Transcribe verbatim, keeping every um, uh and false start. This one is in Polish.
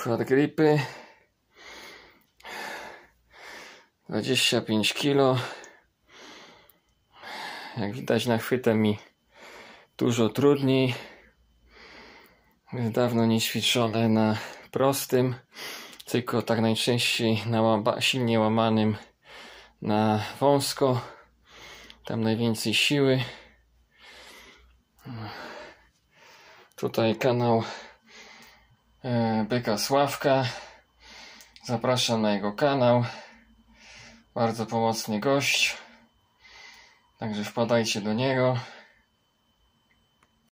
Quad gripy dwadzieścia pięć kilo. Jak widać, nachwytem mi dużo trudniej. Jest dawno nie ćwiczone na prostym, tylko tak najczęściej na łama, silnie łamanym na wąsko. Tam najwięcej siły. Tutaj kanał Byka Sławka. Zapraszam na jego kanał. Bardzo pomocny gość. Także wpadajcie do niego.